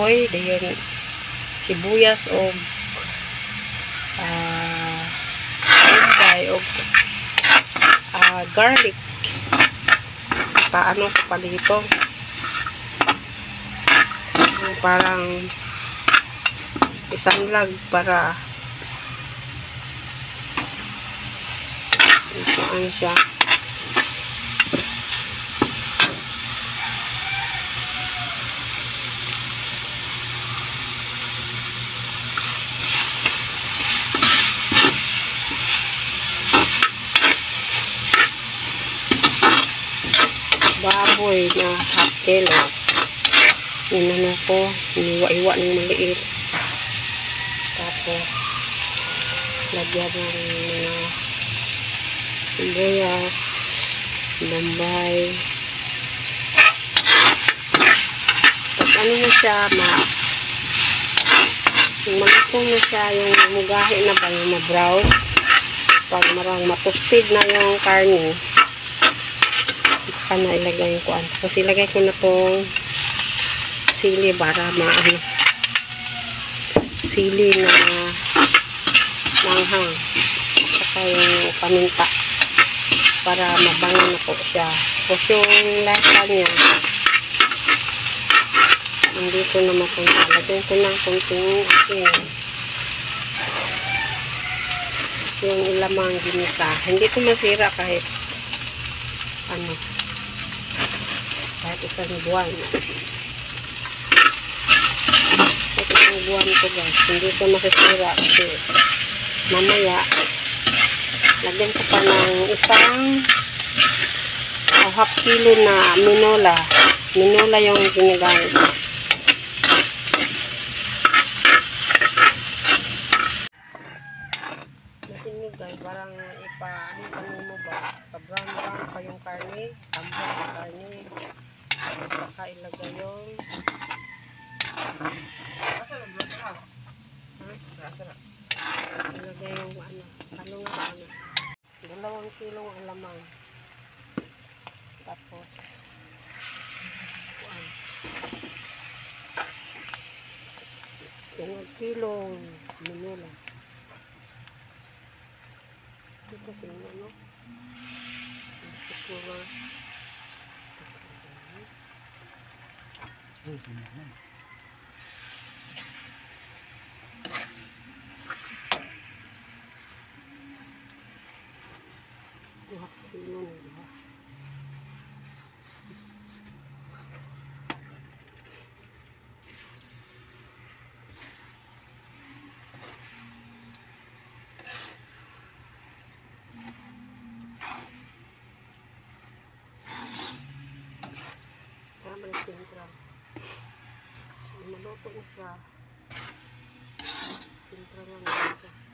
baboy, dayon sibuyas o umbay o garlic. Paano ko pa dito? Parang isang lag para ano siya. Baboy na half kilo. Inano ko, iniwa-iwa ng maliit. Tapos lagyan ng sibuyas, bombay. Tapos ano na siya, yung malutong na siya, yung mugahi na ba, yung ma-brown. Pag marang matosted na yung karne, baka na ilagay ko. Tapos ilagay ko na tong sili para sili na manghang. Saka yung paminta para mabango na po siya. Tapos yung lasa niya, hindi ko na mapunta. Lagyan ko ng konting asin. Yung ilamang ginisa. Hindi ko masira kahit kahit isang buwan. Kahit isang buwan ko guys. Hindi ko masisira kasi mamaya lagyan ko pa ng isang half kilo na minola. Minola yung ginagamit. Natin nyo guys, parang ano mo ba? Pa-brown pa yung karne. Tambay yung karne. Saka ilagay yung ilagay yung dalawang kilong alamang. Tapos yung kilong minola. Ito kasi ano? Siguro maluto na siya. Sintral lang dito.